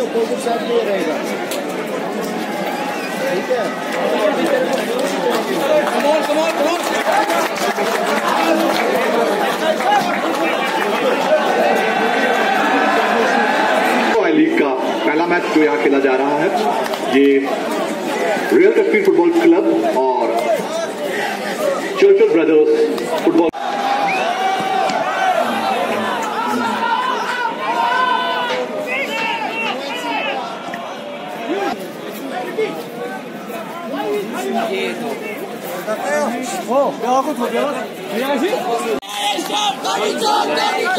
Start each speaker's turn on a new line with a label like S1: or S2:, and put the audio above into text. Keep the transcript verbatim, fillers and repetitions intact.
S1: Opposite side में रहेगा, ठीक है। Come on come on come on.
S2: लीग का पहला मैच जो यहाँ खेला जा रहा है, ये रियल कश्मीर फुटबॉल क्लब और चर्चिल ब्रदर्स फुटबॉल
S1: ओ क्या कुछ हो गया